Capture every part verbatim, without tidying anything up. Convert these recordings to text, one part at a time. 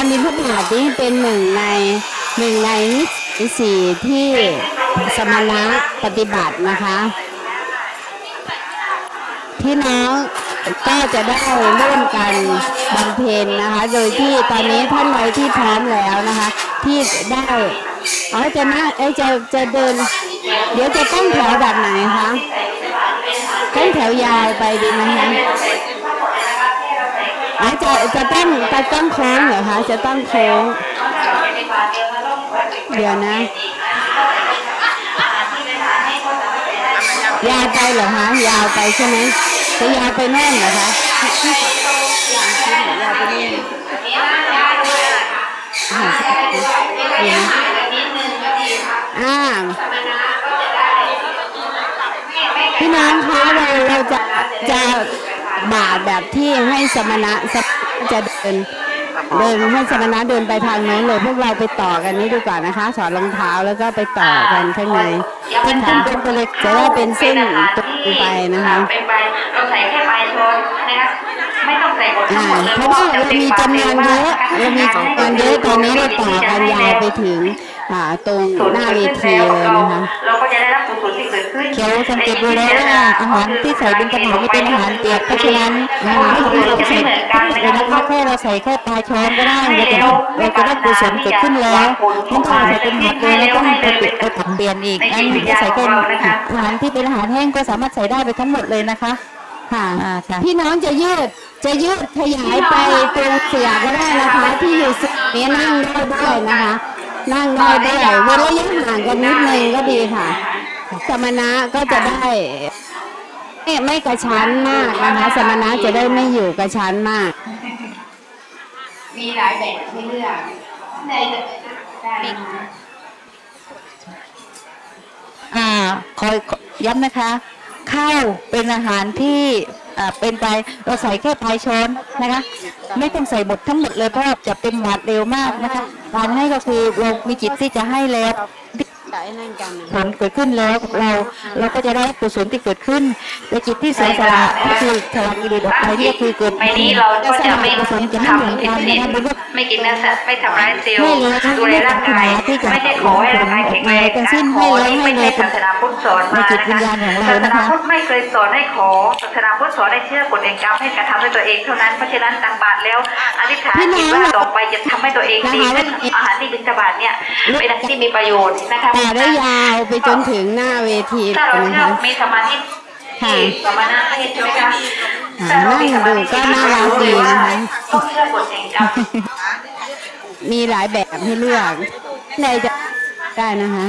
บิณฑบาตนี้เป็นหนึ่งในหนึ่งในสี่ที่สมณะปฏิบัตินะคะพี่น้องก็จะได้ร่วมกันบำเพ็ญนะคะโดยที่ตอนนี้ท่านใดที่พร้อมแล้วนะคะที่ได้อ๋อจะน่าเอ้จะจะเดินเดี๋ยวจะตั้งแถวแบบไหนคะตั้งแถวยาวไปดีไหมคะอ๋อจะจะตั้งจะตั้งโค้งเหรอคะจะตั้งโค้งเดี๋ยวนะยาวไปเหรอคะยาวไปใช่ไหมจะยาวไปแน่นเหรอคะยาวไปแน่นอ่าพี่น้องคะเราเราจะจะบาทแบบที่ให้สมณะจะเดินเดินให้สมณะเดินไปทางโน้นเลยพวกเราไปต่อกันนี้ดีกว่านะคะถอดรองเท้าแล้วก็ไปต่อกันข้างในเป็นเป็นเป็นตัวเล็กจะได้เป็นเส้นตรงไปนะคะเราใส่แค่ปลายโทนนะคะไม่ต้องใส่หมดทั้งหมดเลยเพราะว่าเรามีจำนวนเยอะเรามีจำนวนเยอะตอนนี้เราต่อกันยาวไปถึงตรงหน้าเวทีเลยนะคะเราก็จะได้รับผลที่เกิดขึ้นเดี๋ยวสังเกตดูแล้วว่าอาหารที่ใส่บิณฑบาตนี่เป็นอาหารเปียกเพราะฉะนั้นอาหารที่เราใส่เลยนะคะแค่เราใส่แค่ปลายช้อนก็ได้เราจะได้เราจะได้กุศลเกิดขึ้นแล้วไม่ต้องใส่เป็นหมดเลยแล้วต้องไปปิดไปผัดเปลี่ยนอีกอันนี้ใส่เป็นอาหารที่เป็นอาหารแห้งก็สามารถใส่ได้ไปทั้งหมดเลยนะคะค่ะพี่น้องจะยืดจะยืดขยายไปตรงเสือก็ได้นะคะที่อยู่สุดนี้นั่งได้ด้วยนะคะนั่งได้ด้วยเว้นระยะห่างกันนิดนึงก็ดีค่ะสมณะก็จะได้ไม่ไม่กระชั้นมากนะคะสมณะจะได้ไม่อยู่กระชั้นมากมีหลายแบบให้เลือกในได้อ่าคอยย้ำนะคะข้าวเป็นอาหารที่เป็นไปเราใส่แค่ปลายช้อนนะคะไม่ต้องใส่หมดทั้งหมดเลยเพราะจะเป็นหวานเร็วมากนะคะการให้ก็คือเรามีจิตที่จะให้แล้วผลเกิดขึ้นแล้วเราเราก็จะได้กุศลที่เกิดขึ้นแต่จิตที่เสียสละก็คือสละกิเลสออกไปนี่ก็คือเกิดไปนี้เราก็จะไม่กุศลจะไม่เหมือนกันนะคะไม่กินเนื้อสัตว์ไม่ทำร้ายเซลล์ดูแลร่างกายไม่ได้ขอให้ร่างกายแข็งแรงทั้งสิ้นให้แล้วให้เลยศาสนาพุทธสอนมาศาสนาพุทธไม่เคยสอนให้ขอศาสนาพุทธสอนให้เชื่อกฎแห่งกรรมให้กระทำด้วยตัวเองเท่านั้นเพราะฉะนั้นตักบาตรแล้วอธิษฐานจิตว่าต่อไปจะทำให้ตัวเองดีขึ้นอาหารที่บิณฑบาตเนี่ยเป็นอาหารที่มีประโยชน์นะคะต่อได้ยาวไปจนถึงหน้าเวทีถ้าเราเชื่อมีสมาธิค่ะสมาธิใช่ไหมคะนั่งดูก็น่ารักดีนะคะต้องเชื่อกฎแห่งกรรมมีหลายแบบให้เลือกในจะได้นะคะ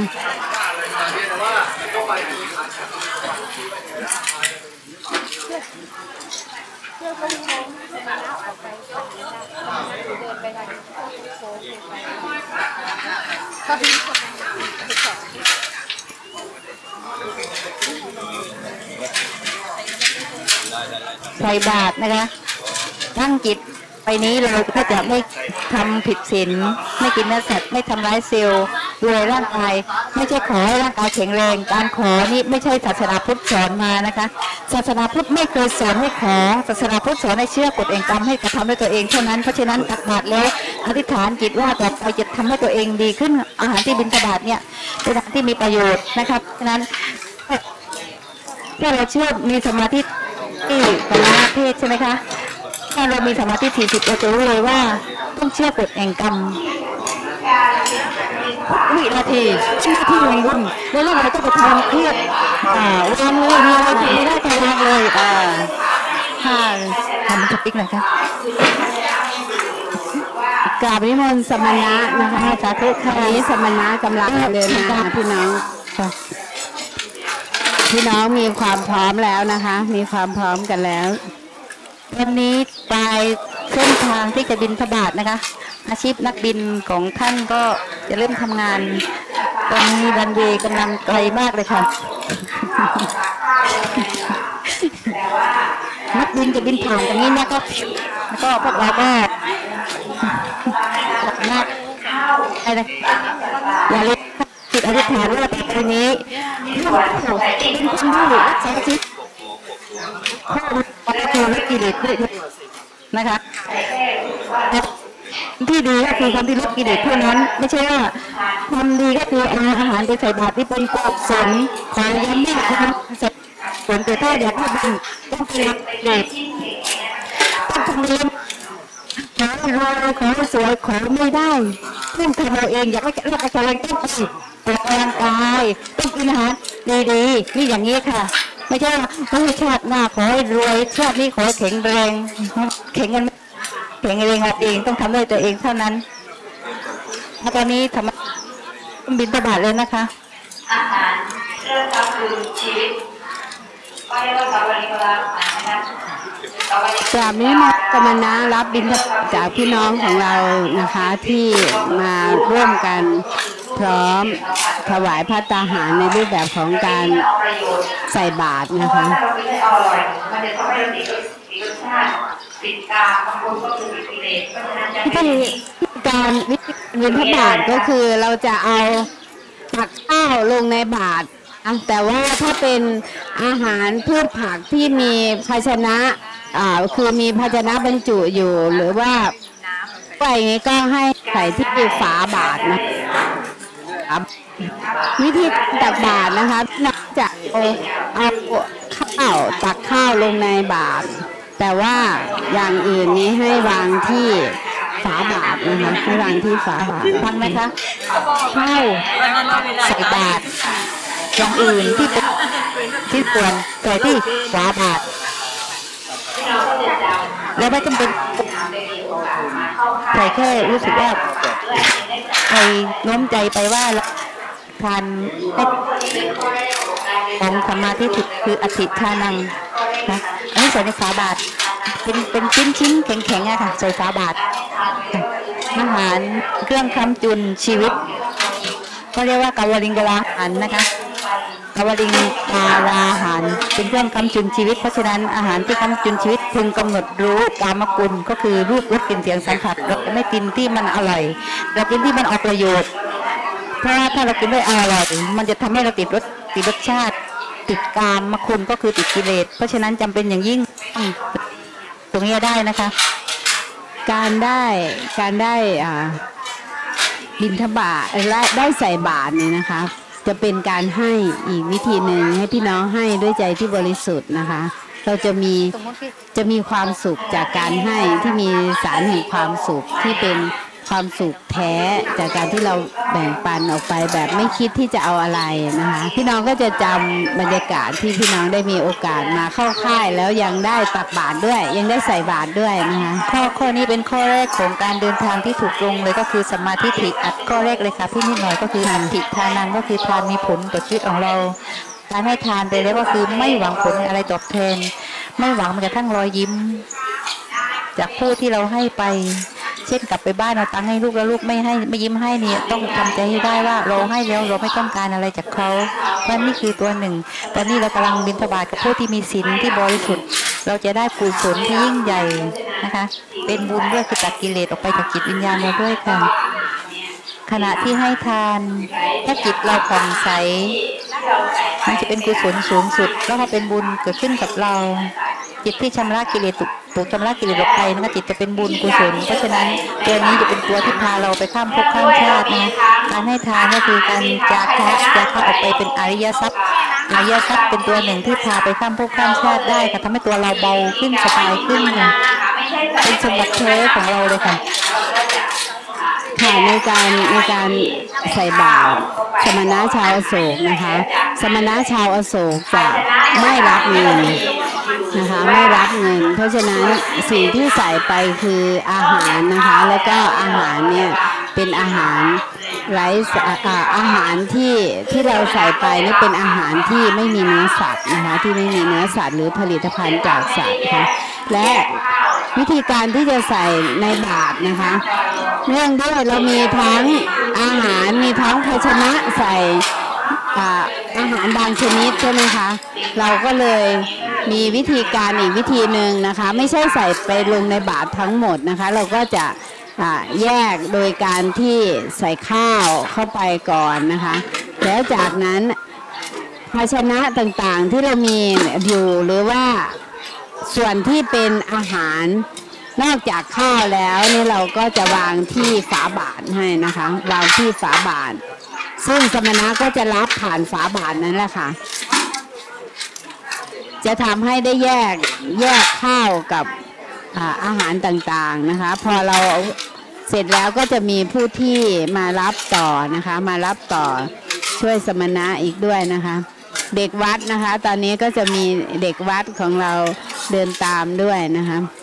ใส่บาตรนะคะตั้งจิตไปนี้เราก็จะไม่ทำผิดศีลไม่กินเนื้อสัตว์ไม่ทำร้ายเซลล์ดูแลร่างกายไม่ใช่ขอให้ร่างกายแข็งแรงการขอนี่ไม่ใช่ศาสนาพุทธสอนมานะคะศาสนาพุทธไม่เคยสอนให้ขอศาสนาพุทธสอนให้เชื่อกฎแห่งกรรมให้กระทำด้วยตัวเองเท่านั้นเพราะฉะนั้นตักบาตรแล้วอธิษฐานจิตว่าต่อไปจะทำให้ตัวเองดีขึ้นอาหารที่บิณฑบาตเนี่ยเป็นอาหารที่มีประโยชน์นะครับฉะนั้นถ้าเราเชื่อมีสมาธิที่ปรมาเพศใช่ไหมคะถ้าเรามีสมาธิสี่สิบเราจะรู้เลยว่าต้องเชื่อกฎแห่งกรรมวินาทีชื่อที่วงวุ่นแล้วเราต้องไปทำเครียดอ่าวางเลยมีอะไรทำไม่ได้ก็วางเลยอ่าค่ะทำมันจะปิ๊กหน่อยค่ะกราบนิมนต์สมณะนะคะสาธุค่ะนี้สมณะกำลังเดินมาพี่น้องพี่น้องมีความพร้อมแล้วนะคะมีความพร้อมกันแล้ววันนี้ปลายเส้นทางที่จะบินทบาทนะคะอาชีพนักบินของท่านก็จะเริ่มทำงานตอนนี้รันเวย์กำลังไกลมากเลยค่ะนักบินจะบินผ่านตรงนี้เนี่ยก็แล้วก็พวกเราก็มากอะไรอย่าลืมจิตอธิษฐานว่าต่อไปนี้เป็นคนที่รักษาจิตข้อวัดโทและกิเลสด้วยนะคะที่ดีก็คือคนที่ลดกิเลสเท่านั้นไม่ใช่ว่าคนดีก็คือเอาอาหารไปใส่บาตรที่เป็นกุศลขอย้ำว่าคุณผลแต่ถ้าอยากให้บุญต้องเป็นเด็กต้องทำเองขอเราขอสวยขอไม่ได้ต้องทำเราเองอยากให้ร่างกายต้องไปออกกำลังกายต้องกินอาหารดีๆนี่อย่างนี้ค่ะไม่ใช่ว่าชาติหน้าขอให้รวยชาตินี้ขอแข็งแรงแข็งกันแข็งแรงเองต้องทำด้วยตัวเองเท่านั้นตอนนี้ทำบิณฑบาตเลยนะคะอาหารเรื่องทำคือชีวิตก็เรียกว่าสาวริกรานะคะจากนี้มาสมณะรับบิณฑบาตจากพี่น้องของเรานะคะที่มาร่วมกันพร้อมถวายภัตตาหารในรูปแบบของการใส่บาตรนะคะติดตาบางคนก็คือติดกิเลสเพราะฉะนั้นจะให้การวิธีบิณฑบาตก็คือเราจะเอาตักข้าวลงในบาตรแต่ว่าถ้าเป็นอาหารพืชผักที่มีภาชนะอ่าคือมีภาชนะบรรจุอยู่หรือว่าไปอย่างนี้ก็ให้ใส่ที่ฝาบาตรนะครับวิธีตักบาตรนะคะนอกจากเอาเอาข้าวตักข้าวลงในบาตรแต่ว่าอย่างอื่นนี้ให้วางที่ฝาบาตรนะคะให้วางที่ฝาบาตรฟังไหมคะข้าวใส่บาตรอย่างอื่นที่ที่ควรใส่ที่ฝาบาตรแล้วไม่จำเป็นใส่แค่รู้สึกว่าใครโน้มใจไปว่าทานของสมาธิถูกคืออธิทานังนะอันนี้ใส่ในฝาบาตรเป็นเป็นชิ้นชิ้นแข็งแข็งอะค่ะใส่ฝาบาตรอาหารเครื่องค้ำจุนชีวิตก็เรียกว่ากาวลิงกลาหารนะคะกาวลิงกาลาหารเป็นเครื่องค้ำจุนชีวิตเพราะฉะนั้นอาหารที่ค้ำจุนชีวิตพึงกำหนดรู้กามกุลก็คือรูปรสกลิ่นเสียงสัมผัสเราไม่กินที่มันอร่อยเรากินที่มันออกประโยชน์เพราะว่าถ้าเรากินไม่อร่อยมันจะทำให้เราติดรสติดรสชาติติดกามคุณก็คือติดกิเลสเพราะฉะนั้นจำเป็นอย่างยิ่งตรงนี้ได้นะคะการได้การได้อ่าบิณฑบาตและได้ใส่บาตรนี่นะคะจะเป็นการให้อีกวิธีหนึ่งให้พี่น้องให้ด้วยใจที่บริสุทธิ์นะคะเราจะมีจะมีความสุขจากการให้ที่มีสารแห่งความสุขที่เป็นความสุขแท้จากการที่เราแบ่งปันออกไปแบบไม่คิดที่จะเอาอะไรนะคะพี่น้องก็จะจำบรรยากาศที่พี่น้องได้มีโอกาสมาเข้าค่ายแล้วยังได้ตักบาตรด้วยยังได้ใส่บาตรด้วยนะคะข้อข้อนี้เป็นข้อแรกของการเดินทางที่ถูกลงเลยก็คือสมาธิถิอัดข้อแรกเลยค่ะพี่นิดหน่อยก็คืออัติทานังก็คือทานมีผลต่อชีวิตของเราการให้ทานไปแล้วก็คือไม่หวังผลอะไรตอบแทนไม่หวังมันจะทั้งรอยยิ้มจากผู้ที่เราให้ไปเช่นกลับไปบ้านเราตังค์ให้ลูกแล้วลูกไม่ให้ไม่ยิ้มให้เนี่ยต้องทำใจให้ได้ว่าเราให้แล้วเราไม่ต้องการอะไรจากเขาเพราะนี่คือตัวหนึ่งตอนนี้เรากำลังบิณฑบาตกับผู้ที่มีศีลที่บริสุทธิ์เราจะได้กุศลที่ยิ่งใหญ่นะคะเป็นบุญด้วยคือตัดกิเลสออกไปจากจิตวิญญาณเราด้วยค่ะขณะที่ให้ทานถ้าจิตเราผ่องใสมันจะเป็นกุศลสูงสุดแล้วก็เป็นบุญเกิดขึ้นกับเราจิตที่ชำระกิเลสถูกชำระกิเลสออกไปนะคะจิตจะเป็นบุญกุศลเพราะฉะนั้นตัวนี้จะเป็นตัวที่พาเราไปข้ามภพข้ามชาตินะการให้ทานก็คือการจาคะจาคะออกไปเป็นอริยทรัพย์อริยทรัพย์เป็นตัวหนึ่งที่พาไปข้ามภพข้ามชาติได้ค่ะทำให้ตัวเราเบาขึ้นสบายขึ้นค่ะเป็นสมบัติแท้ของเราเลยค่ะค่ะในการในการใส่บาตรสมณะชาวอโศกนะคะสมณะชาวอโศกจะไม่รับเงินนะคะไม่รับเงินเพราะฉะนั้นสิ่งที่ใส่ไปคืออาหารนะคะแล้วก็อาหารเนี่ยเป็นอาหารไร้อาหารที่ที่เราใส่ไปนี่เป็นอาหารที่ไม่มีเนื้อสัตว์นะคะที่ไม่มีเนื้อสัตว์หรือผลิตภัณฑ์จากสัตว์ค่ะและวิธีการที่จะใส่ในบาตรนะคะเนื่องด้วยเรามีทั้งอาหารมีทั้งภาชนะใส่อาหารบางชนิดใช่ไหมคะเราก็เลยมีวิธีการอีกวิธีหนึ่งนะคะไม่ใช่ใส่ไปลงในบาตรทั้งหมดนะคะเราก็จะแยกโดยการที่ใส่ข้าวเข้าไปก่อนนะคะแล้วจากนั้นภาชนะต่างๆที่เรามีอยู่หรือว่าส่วนที่เป็นอาหารนอกจากข้าวแล้วนี่เราก็จะวางที่ฝาบาทให้นะคะวางที่ฝาบาทซึ่งสมณะก็จะรับผ่านฝาบาทนั้นแหละค่ะจะทำให้ได้แยกแยกข้าวกับอาอาหารต่างๆนะคะพอเราเสร็จแล้วก็จะมีผู้ที่มารับต่อนะคะมารับต่อช่วยสมณะอีกด้วยนะคะเด็กวัดนะคะตอนนี้ก็จะมีเด็กวัดของเราเดินตามด้วยนะคะ